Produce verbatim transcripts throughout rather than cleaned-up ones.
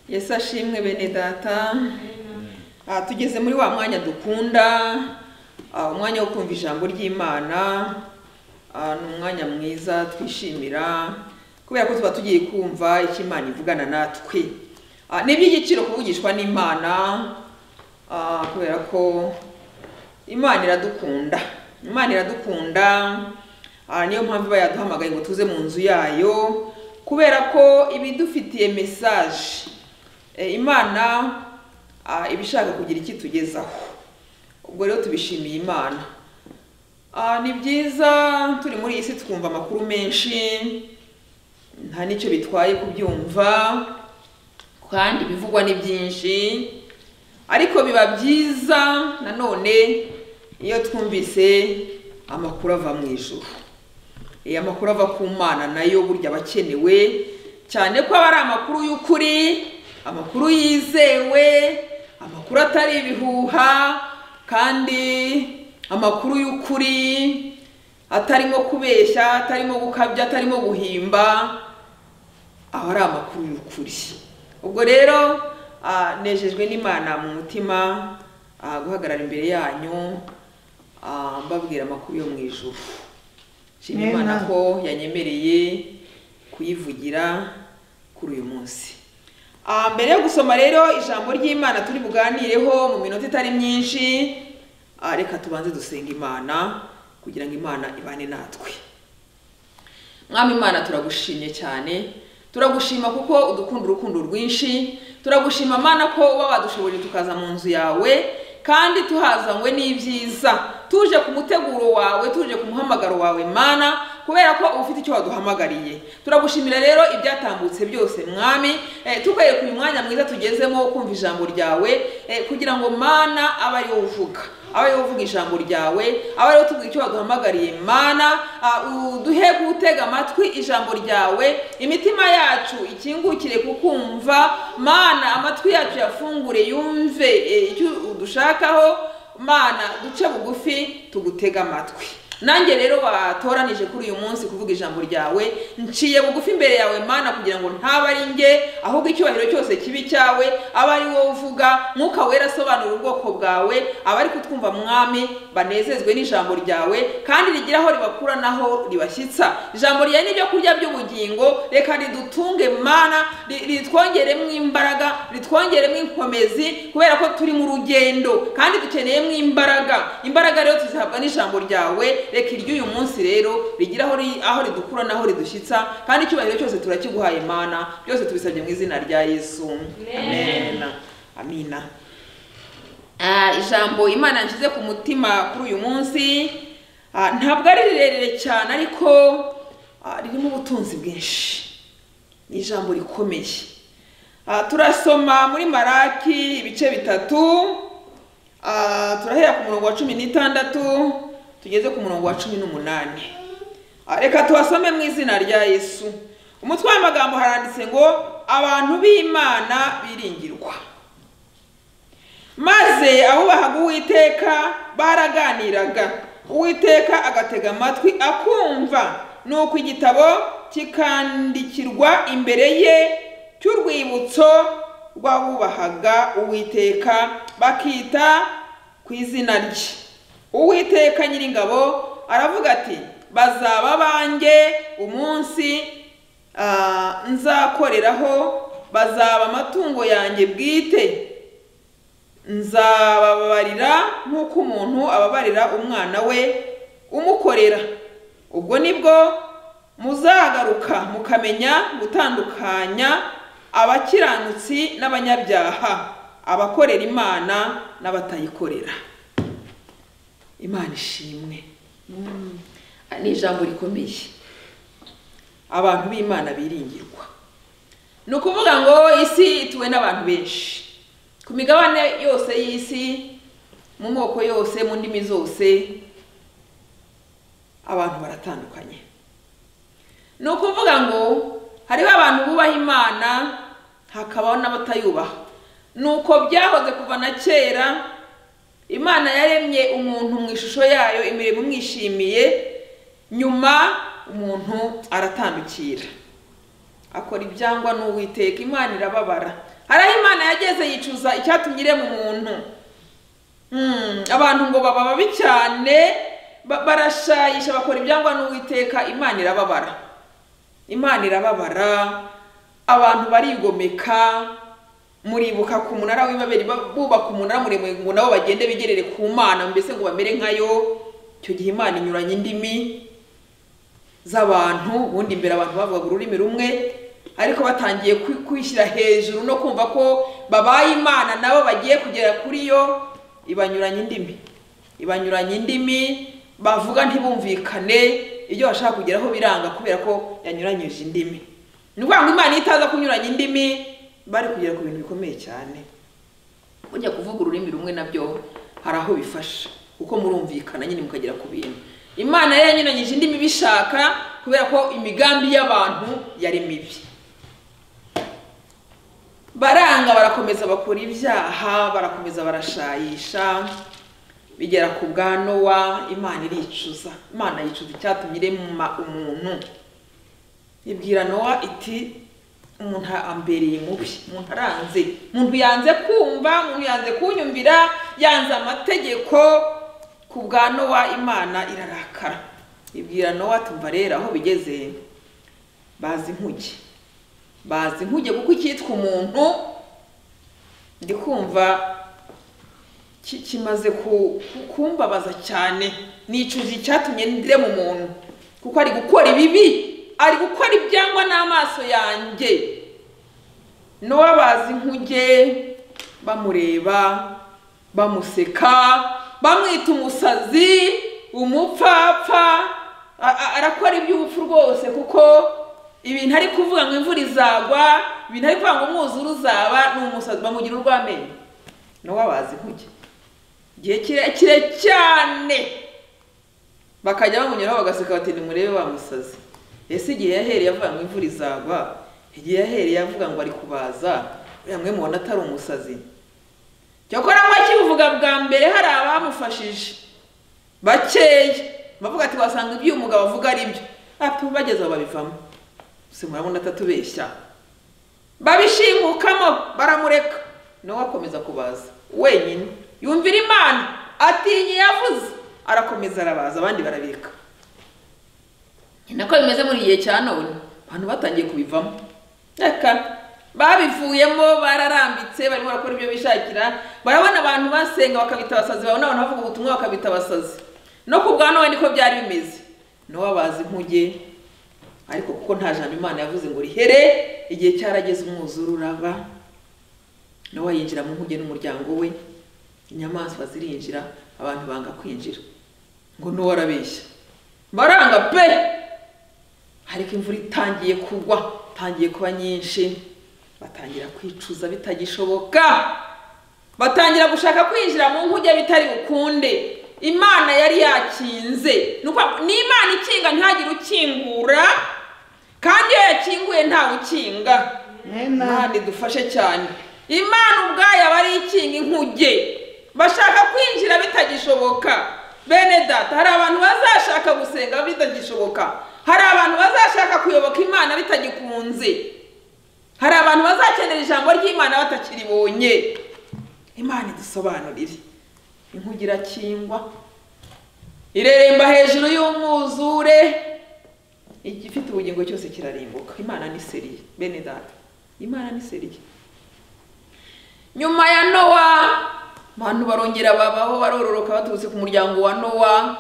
Yesu ashimwe bene data. Ah tugeze muri wa mwanya dukunda, umwanya wo kumva ijambo ry'Imana. Ah ni umwanya mwiza twishimira kubera ko tuba tugiye kumva icyo Imana ivugana natwe. Ah ni iby'igiciro kuvugishwa n'Imana, ah kubera ko Imana iradukunda. Imana iradukunda. Ah niyo mpamvu bayaduhamagaye ngo tuze mu nzu yayo, kubera ko ibidufitiye message. E, Imana ah ibishaka kugira iki tugezaho. Ubwo rero tubishimiye Imana. Ah ni byiza turi muri isi twumva amakuru menshi, nta nicyo bitwaye kubyumva, kandi bivugwa ni byinshi, ariko biba byiza nanone iyo twumvise amakuru ava mu ijuru. E amakuru ava ku Mana nayo burya bakenewe cyane ko ari amakuru y'ukuri, amakuru yizewe, amakuru atari ibihuha, kandi amakuru y'ukuri atarimo kubeshya, atarimo gukabya, atarimo guhimba, aho ari amakuru y'ukuri. Ubwo rero nejejwe n'Imana mu mutima guhagarara imbere yanyu mbabwira amakuru yo mu ijuru. Shimira Imana ko yanyemereye kuyivugira kuri uyu munsi. Ah mbere yo gusoma rero ijambo ry'Imana turi buganireho mu minota itari myinshi, reka tubanze dusenga Imana kugira ngo Imana ibane natwe. Mwami Imana turagushimye cyane, turagushima kuko udukunda urukundo rwinshi, turagushima Mana ko uba wadushoboje tukaza mu nzu yawe, kandi tuhazanywe n'ibyiza, tuje ku muteguro wawe, tuje ku muhamagaro wawe Mana, kubera ko ufite icyo waduhamagariye. Turagushimira rero ibyatambutse byose Mwami, eh, tukwereka uyu mwanya mwiza tugezemo kumva ijambo ryawe, eh, kugira ngo Mana abe ari wowe uvuga, abe ari wowe uvuga ijambo ryawe, abe ari wowe tubwira icyo waduhamagariye Mana. Uh, duhe gutega amatwi ijambo ryawe, imitima yacu ikingukire kukumva Mana, amatwi yacu yafungure yumve eh, icyo udushakaho Mana, duce bugufi tugutega amatwi. Nanjye rero batoranije kuri uyu munsi kuvuga ijambo ryawe, nciye bugufi imbere yawe Mana, kugira ngo ntaba ari nge, ahubwo icyubahiro cyose kibi cyawe aba ari wowe uvuga. Mwuka wera asobanura ubwoko bwawe, abari kutwumva Mwami banezezwe n'ijambo ryawe, kandi rigira aho ribakura naho ribashyitsa. Ijambo ryawe ni byo kurya by'ubugingo, reka ridutunge Mana, ritwongeremo imbaraga, ritwongeremo inkomezi, kubera ko turi mu rugendo kandi dukeneyemo imbaraga. Imbaraga rero tuzihabwa n'ijambo ryawe. Reka iryo uyu munsi rero rigira aho aho ridukura naho ridushyitsa, kandi icyubahiro cyose turakiguhaye Mana. Byose tubisabye mu izina rya Yesu. Amen. Amina. Ah ijambo Imana nshyize ku mutima kuri uyu munsi, ah ntabwo ari rirerire cyane, ariko ah, ririmo ubutunzi bwinshi. Ni ijambo rikomeye. Ah turasoma muri Maraki ibice bitatu. Ah turahera ku murongo wa cumi n'itandatu tugeze ku murongo wa cumi n'umunani. Reka tuhasome mu izina rya Yesu. Umutwe w'amagambo haranditse ngo abantu b'Imana biringirwa. Maze abubahaga Uwiteka baraganiraga, Uwiteka agatega amatwi akumva, nuko igitabo kikandikirwa imbere ye cy'urwibutso rw'abubahaga Uwiteka, bakita ku izina rye. Uwiteka Nyiringabo aravuga ati, bazaba banjye umunsi uh, nzakoreraho, bazaba amatungo yanjye bwite. Nzababarira nk'uko umuntu ababarira umwana we umukorera. Ubwo nibwo muzagaruka mukamenya gutandukanya abakiranutsi n'abanyabyaha, abakorera Imana n'abatayikorera. Imana ishimwe. Mm. Ni ijambo rikomeye. Abantu b'Imana biringirwa. Ni ukuvuga ngo isi ituwe n'abantu benshi, ku migabane yose y'isi, mu moko yose, mu ndimi zose, abantu baratandukanye. Ni ukuvuga ngo hariho abantu bubaha Imana, hakabaho n'abatayubaha. Nuko byahoze kuva na kera. Imana yaremye umuntu mu ishusho yayo, imirimo mwishimiye, nyuma umuntu aratandukira. akora ibyangwa n'Uwiteka. Imana irababara, hari aho Imana yageze yicuza icyatumye irema umuntu. Hmm, abantu ngo baba babi cyane, barashayisha bakora ibyangwa n'Uwiteka. Imana irababara, Imana irababara. Abantu barigomeka. Muribuka ku munara w'Ibabeli bubaka umunara muremure ngo nabo bagende bigerere ku Mana, mbese ngo bamere nkayo. Cyo gihe Imana inyuranye indimi z'abantu, ubundi imbere abantu bavuga ururimi rumwe, ariko batangiye kwishyira hejuru no kumva ko babaye Imana nabo bagiye kugera kuri yo, ibanyuranye indimi ibanyuranye indimi bavuga ntibumvikane, ibyo bashaka kugeraho biranga kubera ko yanyuranyije indimi. Ni ukuvuga ngo Imana itaza kunyuranya indimi bari kugera ku bintu bikomeye cyane. Kujya kuvuga ururimi rumwe nabyo hari aho bifasha, kuko murumvikana nyine mukagera ku bintu. Imana yari yanyuranyije indimi bishaka kubera ko imigambi y'abantu yari mibi. Baranga, barakomeza bakora ibyaha, barakomeza barashayisha, bigera ku bwa Nowa. Imana iricuza, Imana yicuza icyatumye irema umuntu. Ibwira Nowa iti umuntu ambereye mubi, umuntu aranze, umuntu yanze kumva, umuntu yanze kunyumvira, yanze amategeko. Ku bwa Nowa Imana irarakara. Ibwira Nowa tumva rero aho bigeze bazi inkuge, bazi inkuge kuko icyitwa umuntu ndi kumva kimaze kumbabaza cyane. Nicuza icyatumye ndirema umuntu, kuko ari gukora ibibi, ari gukora ibyangwa n'amaso yanjye. Nowa bazi inkuge, bamureba, bamuseka, bamwita umusazi, umupfapfa, arakora iby'ubupfu rwose, kuko ibintu ari kuvuga ngo imvura izagwa, ibintu ari kuvuga ngo umwuzure uzaba, ni umusazi, bamugira urw'amenyo. Nowa bazi inkuge igihe kirekire cyane, bakajya bamunyuraho bagaseka bati nimurebe wa musazi. Ese igihe yahereye avuga ngo imvura izagwa, igihe yahereye avuga ngo ari kubaza, yamwe mubona atari umusazi? Cyokora ngo akivuga bwa mbere hari abamufashije bakeya, bavuga ati wasanga ibyo umugabo avuga ari byo. Ati bageze aho babivamo, se murabona atatubeshya, babishingukamo baramureka. Nowa akomeza kubaza wenyine, yumvira Imana, atinye yavuze, arakomeza arabaza, abandi barabika. Nako bimeze muri igihe cya none, abantu batangiye kubivamo. Reka babivuyemo, bararambitse, barimo barakora ibyo bishakira. Barabona abantu basenga bakabita abasazi, babona abantu bavuga ubutumwa bakabita abasazi. No ku bwa Nowa niko byari bimeze. Nowa bazi inkuge, ariko kuko nta jambo Imana yavuze ngo rihere, igihe cyarageze umwuzure uraba. Nowa yinjira mu nkuge n'umuryango we, inyamaswa zirinjira, abantu banga kwinjira. Ngo Nowa arabeshya, baranga pe. Ariko imvura itangiye kugwa, tangiye kuba nyinshi, batangira kwicuza bitagishoboka, batangira gushaka kwinjira mu nkuge bitari bukunde. Imana yari yakinze, nuko ni Imana ikinga ntihagire ukingura, kandi iyo yakinguye nta ukinga. Imana idufashe cyane. Imana ubwayo aba ari ikinga inkuge, bashaka kwinjira bitagishoboka. Bene data, hari abantu bazashaka gusenga bitagishoboka, hari abantu bazashaka kuyoboka Imana bitagikunze, hari abantu bazakenera ijambo ry'Imana batakiribonye. Imana idusobanurire. Inkuge irakingwa, ireremba hejuru y'umwuzure, igifite ubugingo cyose kirarimbuka. Imana ni seriye bene data, Imana ni seriye. Nyuma ya Nowa, abantu barongera babaho, barororoka baturutse ku muryango wa Nowa.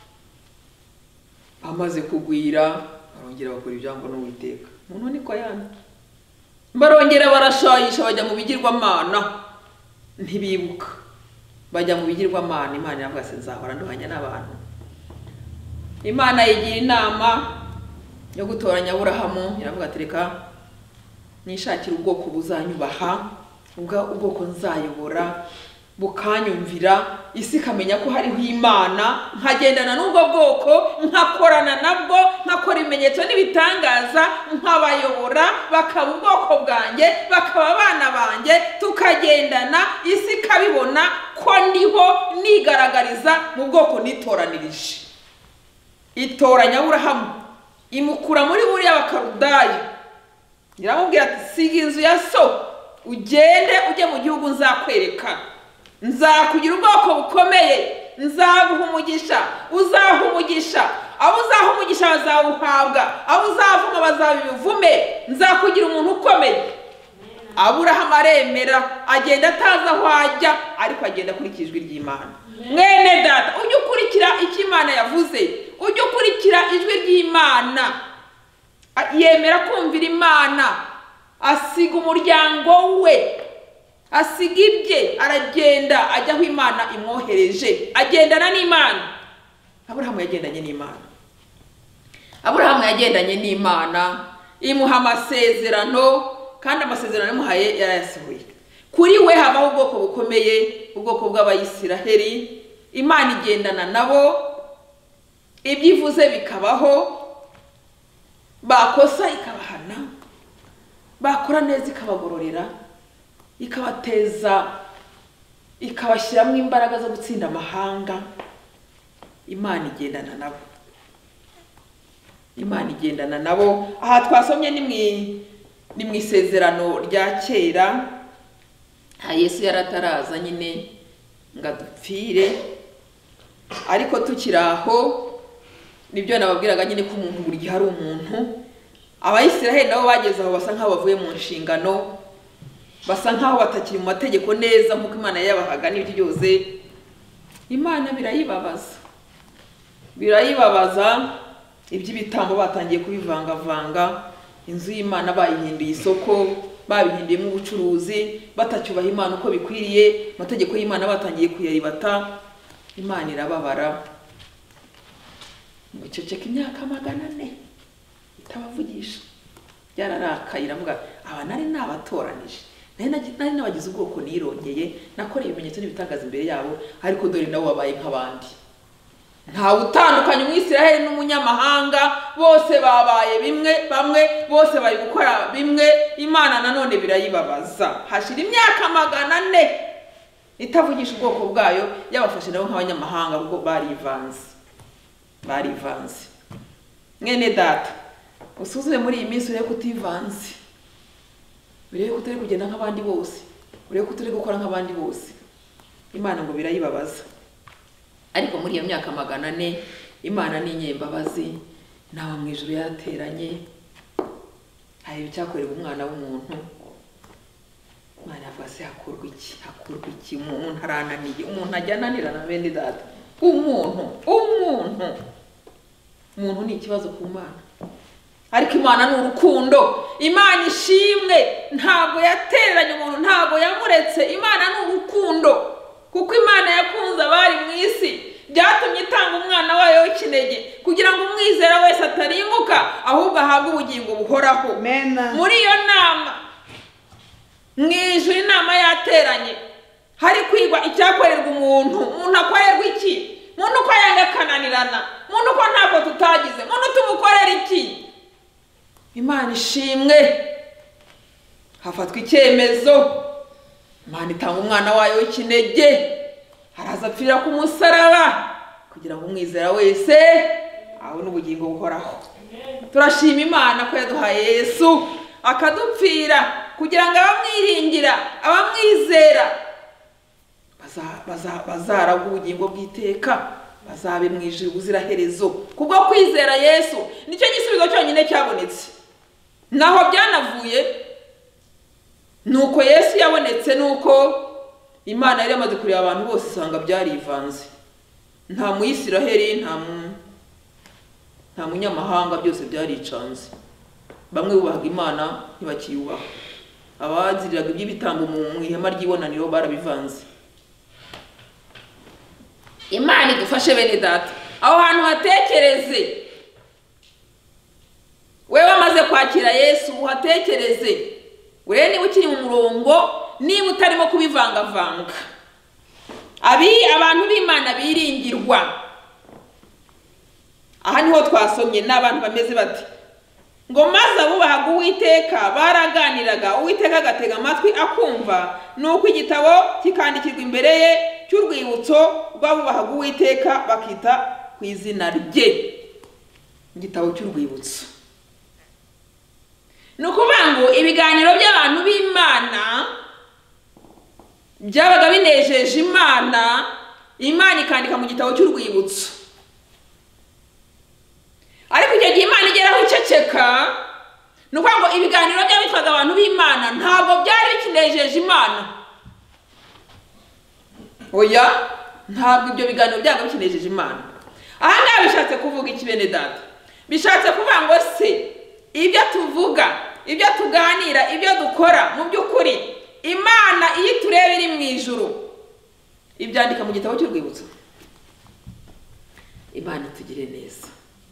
Bamaze kugwira, barongera bakora ibyangwa n'Uwiteka. Umuntu niko yana, barongera barashayisha, bajya mu bigirwamana, ntibibuka, bajya mu bigirwamana. Imana yavuga se nzahora nduhanya n'abantu. Imana yigira inama yo gutoranya Aburahamu, iravuga ati reka nishakira ubwoko buzanyubaha, ubwoko nzayobora bukanyumvira, isi kamenya ko hariho Imana, nkagendana n'ubwo bwoko, nkakorana nabwo, nkakora ibimenyetso n'ibitangaza, nkabayobora, bakaba ubwoko bwanjye, bakaba abana banjye, tukagendana, isi kabibona ko ndiho nigaragariza mu bwoko nitoranirije. Itoranya Aburahamu, imukura muri buriya Bakaludayo, iramubwira ati siga inzu ya so, ugende ujye mu gihugu nzakwereka, nzakugira ubwoko bukomeye, nzaguha umugisha, uzaha umugisha, abo uzaha umugisha bazawuhabwa, abo uzavuma bazabivume, nzakugira umuntu ukomeye. Aburahamu aremera, agenda atazi aho ajya, ariko agenda akurikira ijwi ry'Imana. Mwene data, ujye ukurikira icyo Imana yavuze, ujye ukurikira ijwi ry'Imana. Yemera kumvira Imana, asiga umuryango we, asiga ibye, aragenda ajya aho Imana imwohereje, agendana n'Imana. Aburahamu yagendanye n'Imana. Aburahamu yagendanye n'Imana, imuha amasezerano, kandi amasezerano yamuhaye yarayasohoye. Kuri we habaho ubwoko bukomeye, ubwoko bw'Abayisiraheli. Imana igendana nabo, ibyivuze bikabaho, bakosa ikabahana, bakora neza ikabagororera, ikabateza, ikabashyiramo imbaraga zo gutsinda amahanga. Imana igendana nabo, Imana igendana nabo. Aha twasomye ni mwi ni mu isezerano rya kera, ha Yesu yarataraza nyine ngadupfire, ariko tukiraho nibyo nababwiraga nyine ko umuntu buri gihe ari umuntu. Abayisiraheli nabo bageze aho basa nkaho bavuye mu nshingano, basa nkaho batakiri mu mategeko neza nkuko Imana yabahaga n'ibyo byose. Imana birayibabaza, birayibabaza iby'ibitambo batangiye kubivangavanga, inzu y'Imana bayihinduye isoko, babihindiyemo ubucuruzi, batacyubaha Imana uko bikwiriye, amategeko y'Imana batangiye kuyaribata. Imana irababara, muceceka imyaka magana ane itabavugisha. Yararakaye iravuga, aba nari nabatoranije, nari nabagize ubwoko nirongeye, nakoreye ibimenyetso n'ibitangaza imbere yabo, ariko dore nabo babaye nk'abandi. Nta utandukanye umwisiraheli n'umunyamahanga, bose babaye bimwe, bamwe bose bari gukora bimwe. Imana nanone birayibabaza, hashira imyaka magana ane itavugisha ubwoko bwayo, yabafashe nabo nk'abanyamahanga kuko barivanze, barivanze. Mwene data, usuzume muri iyi minsi urebe kutivanze, urebe kutari kugenda nk'abandi bose, urebe kutari gukora nk'abandi bose. Imana ngo birayibabaza. Ariko muri iyo myaka magana ane Imana ni inyembabazi, nawe mu ijuru yarateranye, hari icyakorerwa umwana w'umuntu. Imana yavuga se hakorwa iki, hakorwa iki? Umuntu arananiye, umuntu ajya ananirana. Bene data, umuntu umuntu umuntu ni ikibazo ku Mana, ariko Imana ni urukundo. Imana ishimwe, ntabwo yateranye umuntu, ntabwo yamuretse. Imana ni urukundo, kuko Imana yakunze abari mu isi, byatumye itanga umwana wayo w'ikinege, kugira ngo umwizera wese atarimbuka, ahubwo ahabwe ubugingo buhoraho. Muri iyo nama mu ijuru, inama yateranye, hari kwigwa icyakorerwa umuntu. Umuntu akorerwa iki? Umuntu uko yanga akananirana, umuntu uko ntako tutagize, umuntu tumukorera iki? Imana ishimwe, hafatwa icyemezo. Imana itanga umwana wayo w'ikinege, haraza apfira ku musaraba, kugira ngo umwizera wese abone ubugingo buhoraho. Turashima Imana ko yaduhaye Yesu akadupfira, kugira ngo abamwiringira, abamwizera bazaragwa ubugingo bw'iteka, bazabe mu ijuru ubuziraherezo. Kubwo kwizera Yesu nicyo gisubizo cyonyine cyabonetse. Naho byanavuye nuko Yesu yabonetse, nuko Imana yari yamaze kureba abantu bose isanga byarivanze. Nta muyisiraheli, nta mu nta munyamahanga, byose byaricanze. Bamwe bubahaga Imana ntibakiyubaha, abaziriraga iby'ibitambo mu ihema ry'ibonaniro barabivanze. Imana idufashe bene data, aho hantu hatekereze. Wewe wamaze kwakira Yesu uhatekereze, wewe niba ukiri mu murongo, niba utarimo kubivangavanga. Abi abantu b'Imana biringirwa. Aha niho twasomye n'abantu bameze bati, ngo maze abubahaga Uwiteka baraganiraga, Uwiteka agatega amatwi akumva, nuko igitabo kikandikirwa imbere ye cy'urwibutso rw'abubahaga Uwiteka bakita ku izina rye. Igitabo cy'urwibutso. Nuko bango ibiganiro by'abantu b'Imana byabaga binejeje Imana, Imana ikandika mu gitabo cy'urwibutso. Ariko icyo gihe Imana igeraho iceceka, nuko ngo ibiganiro by'abitwaga abantu b'Imana ntabwo byari bikinejeje Imana. Oya, ntabwo ibyo biganiro byaga bikinejeje Imana. Aha ngaha bishatse kuvuga iki bene data? Bishatse kuvuga ngo se ibyo tuvuga, ibyo tuganira, ibyo dukora mu by'ukuri Imana iyo tureba iri mu ijuru ibyandika mu gitabo cy'urwibutso. Imana itugire neza.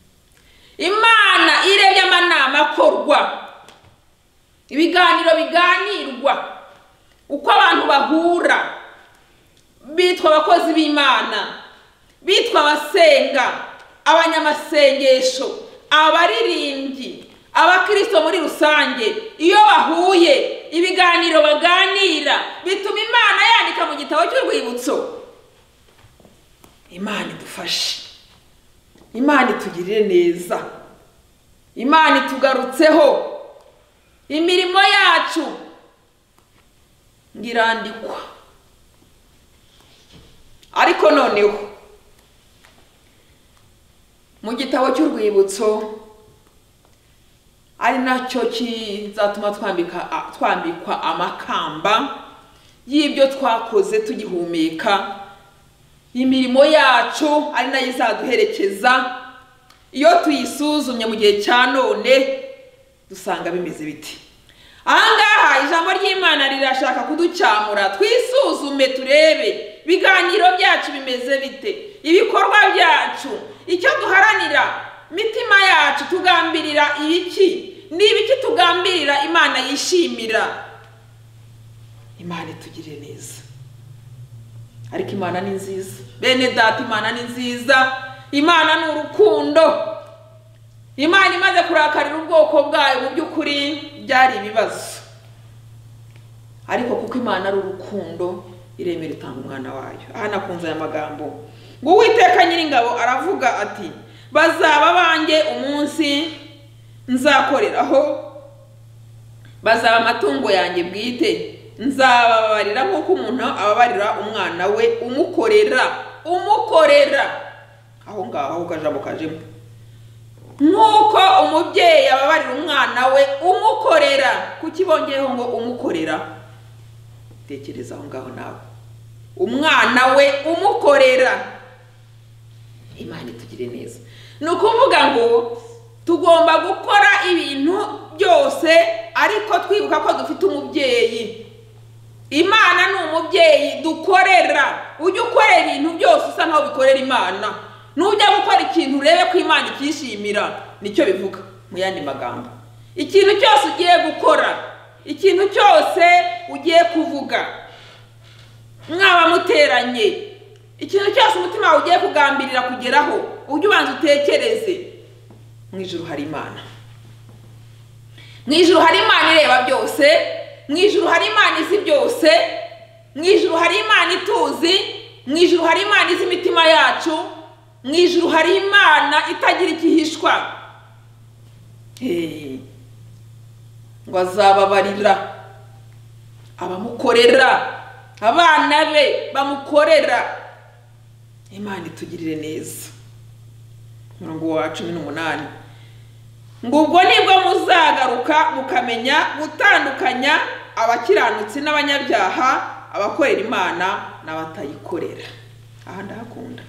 Imana irebye amanama akorwa, ibiganiro biganirwa, uko abantu bahura, bitwa abakozi b'Imana, bitwa abasenga, abanyamasengesho, abaririmbyi, abakristo muri rusange, iyo bahuye ibiganiro baganira bituma Imana yandika mu gitabo cy'urwibutso. Imana idufashe, Imana itugirire neza, Imana itugarutseho, imirimo yacu ngirandikwa. Ariko noneho mu gitabo cy'urwibutso ari nacyo kizatuma twambika twambikwa amakamba y'ibyo twakoze tugihumeka, imirimo yacu ari nayo izaduherekeza. Iyo tuyisuzumye mu gihe cya none dusanga bimeze biti. Ahangaha ijambo ry'Imana rirashaka kuducyamura, twisuzume turebe biganiro byacu bimeze bite, ibikorwa byacu, icyo duharanira, mitima yacu tugambirira ibiki, n'ibiki tugambirira Imana yishimira. Imana itugire neza. Ariko Imana ni nziza bene data, Imana ni nziza, Imana ni urukundo. Imana imaze kurakarira ubwoko bwayo mu by'ukuri byari ibibazo, ariko kuko Imana ari urukundo iremera itanga umwana wayo. Aha nakunze aya magambo ngo Uwiteka Nyiringabo aravuga ati, bazaba banjye umunsi nzakoreraho, bazaba amatungo yanjye bwite, nzababarira nk'uko umuntu ababarira umwana we umukorera. Umukorera aho ngaho aho kajambo kajemo, nk'uko umubyeyi ababarira umwana we umukorera. Kukibongeyeho ngo umukorera, tekereza aho ngaho nawe, umwana we umukorera. Imana itugire neza. Ni ukuvuga ngo tugomba gukora ibintu byose ariko twibuka ko dufite umubyeyi. Imana ni umubyeyi dukorera. Ujye ukora ibintu byose usa nkaho bikorera Imana. Nujya gukora ikintu urebe ko Imana ikishimira, nicyo bivuga mu yandi magambo. Ikintu cyose ugiye gukora, ikintu cyose ugiye kuvuga, mwaba muteranye, ikintu cyose umutima wawe ugiye kugambirira kugeraho, ujye ubanza utekereze mu ijuru hari Imana. Mu ijuru hari Imana ireba byose, mu ijuru hari Imana izi byose, mu ijuru hari Imana ituzi, mu ijuru hari Imana izi imitima yacu, mu ijuru hari Imana itagira ikihishwa. Hey, ngo azababarira abamukorera, abana be bamukorera. Imana itugirire neza. Murongo wa cumi n'umunani ngo ubwo nibwo muzagaruka mukamenya gutandukanya abakiranutsi n'abanyabyaha, abakorera Imana n'abatayikorera. Aha ndahakunda.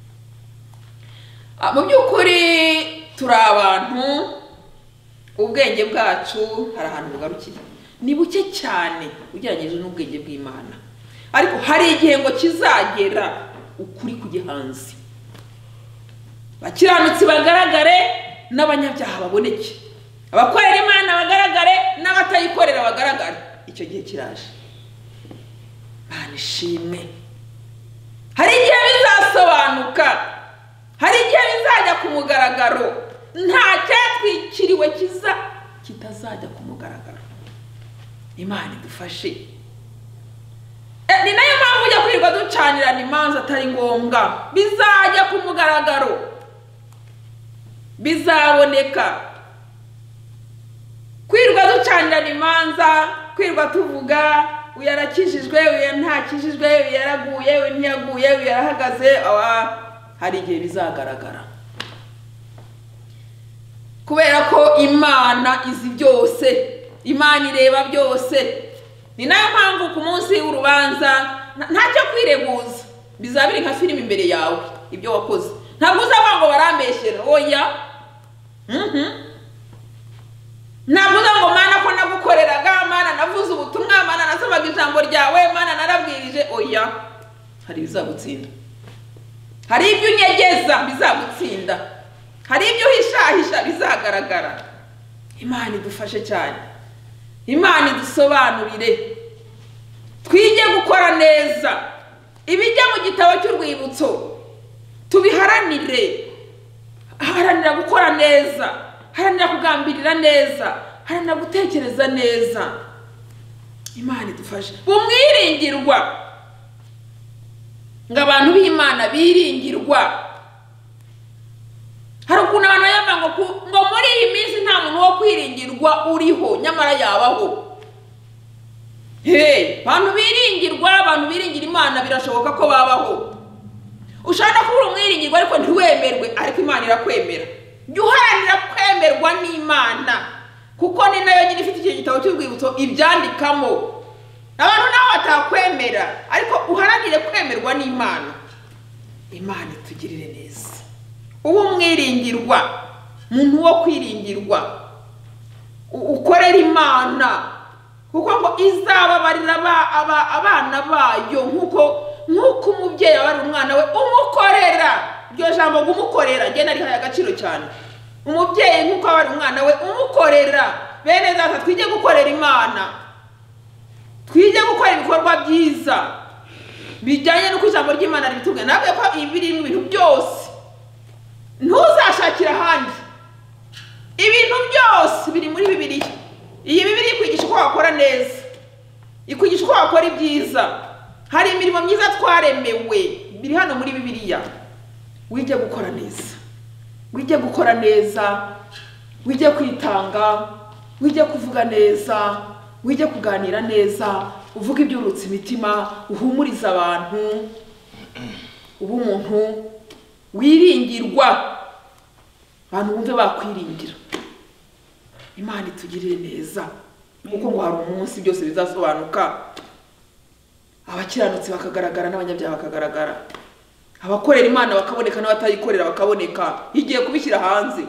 Mu by'ukuri turi abantu, ubwenge bwacu hari ahantu bugarukira, ni buke cyane ugereranyije n'ubwenge bw'Imana. Ariko hari igihe ngo kizagera ukuri kujye hanze, abakiranutsi bagaragare n'abanyabyaha baboneke, abakorera Imana bagaragare n'abatayikorera bagaragare. Icyo gihe kiraje. Imana ishimwe. Hari igihe bizasobanuka, hari igihe bizajya ku mugaragaro, nta cyatwikiriwe kiza kitazajya ku mugaragaro. Imana idufashe. E, ni nayo mpamvu ujya kwirirwa ducanirana imanza atari ngombwa. Bizajya ku mugaragaro, bizaboneka. Kwirirwa ducanirana imanza, kwirirwa tuvuga uyu yarakijijwe, uyu ntakijijwe, uyu yaraguye, uyu ntiyaguye, uyu yarahagaze. Hari igihe bizagaragara, kubera ko Imana izi byose, Imana ireba byose. Ni nayo mpamvu ku munsi w'urubanza ntacyo kwireguza, bizabiri nka filime imbere yawe ibyo wakoze. Ntabwo uzaba ngo barambeshyera, oya. Mhm. Ntabwo uzaba ngo Mana ko nagukoreraga, Mana navuze ubutumwa, Mana nasomaga ijambo ryawe, Mana narabwirije, oya. Hari bizagutsinda, hari ibyo unyegeza bizagutsinda, hari ibyo uhishahisha bizagaragara. Imana idufashe cyane, Imana idusobanurire, twige gukora neza. Ibijya mu gitabo cy'urwibutso tubiharanire, haranira gukora neza, haranira kugambirira neza, haranira gutekereza neza. Imana idufashe. Umwiringirwa, ngo abantu b'Imana biringirwa. Hari ukuntu abantu yamba ngo ngo muri iyi minsi nta muntu wo kwiringirwa uriho, nyamara yabaho. Hey, abantu biringirwa, abantu biringira Imana birashoboka ko babaho. Ushaka kuba umwiringirwa ariko ntiwemerwe, ariko Imana irakwemera. Jya uharanira kwemerwa n'Imana, kuko ni nayo nyine ifite iki gitabo cy'urwibutso ibyandikamo. Abantu naho batakwemera, ariko uharanire kwemerwa n'Imana. Imana itugirire neza. Uwo umwiringirwa, muntu wo kwiringirwa, ukorera Imana, kuko ngo izababarira aba abana bayo nkuko nkuko umubyeyi abari umwana we umukorera. Iryo jambo ngo umukorera nge nari haye agaciro cyane. Umubyeyi nkuko abari umwana we umukorera. Bene data, twige gukorera Imana, twige gukora ibikorwa byiza bijyanye n'uko ijambo ry'Imana ribitubwira. Nabwo ko ibiri mu bintu byose ntuzashakira ahandi, ibintu byose biri muri Bibiliya. Iyi Bibiliya ikwigisha uko wakora neza, ikwigisha uko wakora ibyiza. Hari imirimo myiza twaremewe biri hano muri Bibiliya. Wige gukora neza, wige gukora neza, wige kwitanga, wige kuvuga neza, wige kuganira neza, uvuga ibyurutse imitima, uhumuriza abantu, ubu umuntu wiringirwa, abantu bumve bakwiringira. Imana itugirire neza, kuko ngo hari umunsi byose bizasobanuka. Abakiranutsi bakagaragara n'abanyabyaha bakagaragara, abakorera Imana bakaboneka n'abatayikorera bakaboneka. Igiye kubishyira hanze,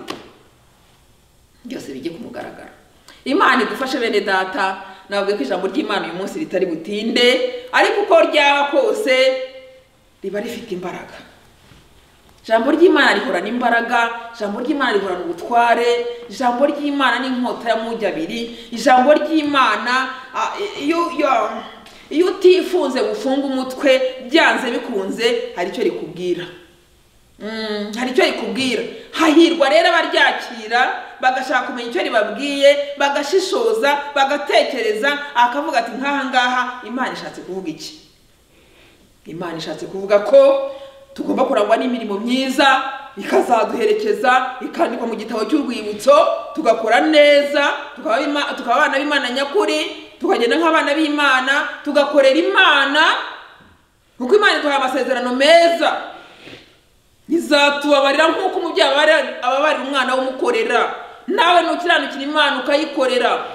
byose bijye kumugaragara. Imana idufashe bene data. Nabwo ko ijambo ry'Imana uyu munsi ritari butinde, ariko uko ryaba kose riba rifite imbaraga. Ijambo ry'Imana rihorana imbaraga, ijambo ry'Imana rihorana ubutware, ijambo ry'Imana ni inkota ya mugi abiri. Ijambo ry'Imana iyo iyo utifunze gufunga umutwe byanze bikunze hari icyo rikubwira. Mm, hari icyo rikubwira. Hahirwa rero abaryakira bagashaka kumenya icyo ribabwiye, bagashishoza, bagatekereza, akavuga ati nkaha ngaha Imana ishatse kuvuga iki. Imana ishatse kuvuga ko tugomba kurangwa n'imirimo myiza, ikazaduherekeza, ikandikwa mu gitabo cy'urwibutso, tugakora neza, tukaba tukaba abana b'Imana nyakuri, tukagenda nk'abana b'Imana, tugakorera Imana, kuko Imana iduha amasezerano meza. Nizatubabarira nk'uko umubyeyi ababarira umwana w'umukorera. Nawe nukiranukira Imana ukayikorera,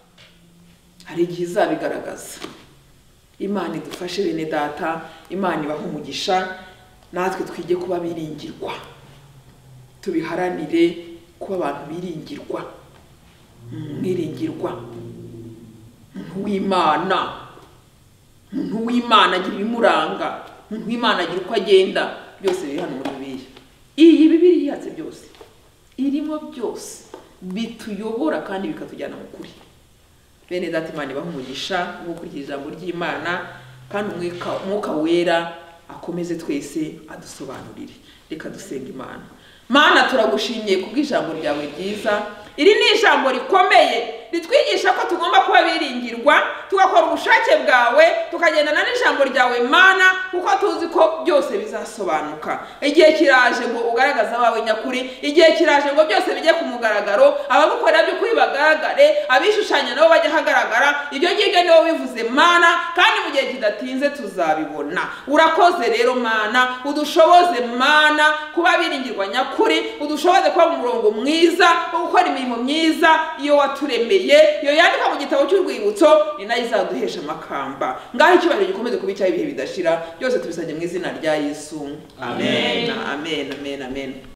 hari igihe izabigaragaza. Imana idufashe bene data, Imana ibaha umugisha. Natwe twige kuba biringirwa, tubiharanire kuba abantu biringirwa, mwiringirwa, umuntu w'Imana, umuntu w'Imana agira ibimuranga, umuntu w'Imana agira uko agenda. Byose biri hano muri Bibiliya. Iyi Bibiliya yatse byose, irimo byose bituyobora kandi bikatujyana mu kuri. Bene data, Imana ibaha umugisha wo gukurikira ijambo ry'Imana, kandi umwuka wera akomeze twese adusobanurire. Reka dusenga Imana. Mana, turagushimiye kubw'ijambo ryawe ryiza. Iri ni ijambo rikomeye, ritwigisha ko tugomba kuba biringirwa, tugakora ubushake bwawe, tukagendana n'ijambo ryawe Mana, kuko tuzi ko byose bizasobanuka. Igihe kiraje ngo ugaragaza abawe nyakuri, igihe kiraje ngo byose bijye ku mugaragaro, abagukorera by'ukuri bagaragare, abishushanya nabo bajye hagaragara. Ibyo ngibyo niwo bivuze Mana, kandi mu gihe kidatinze tuzabibona. Urakoze rero Mana, udushoboze Mana kuba biringirwa nyakuri, udushoboze kuba mu murongo mwiza wo gukora imirimo myiza iyo waturemeye, iyo yandika mu gitabo cy'urwibutso, ni nayo izaduhesha amakamba. Ngaho icyubahiro gikomeze kuba icyaha ibihe bidashira, byose tubisabye mu izina rya Yesu. Amen, amen, amen, amen.